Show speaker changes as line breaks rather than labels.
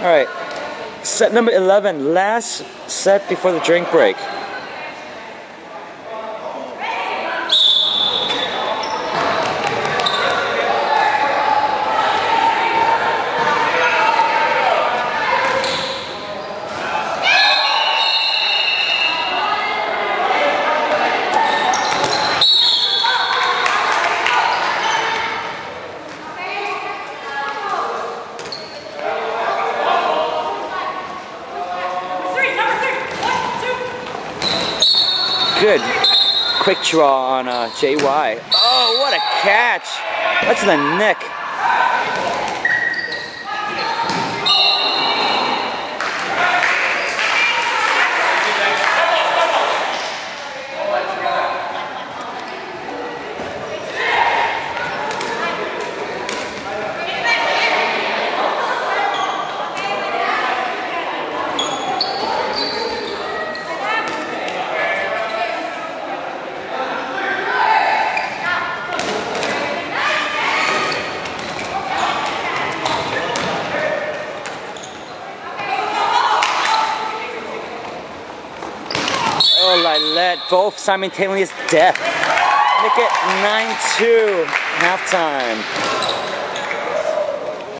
Alright, set number 11, last set before the drink break. Good. Quick draw on JY. Oh, what a catch. That's in the neck. Oh, Lilette, both simultaneous death. Make it 9-2, halftime.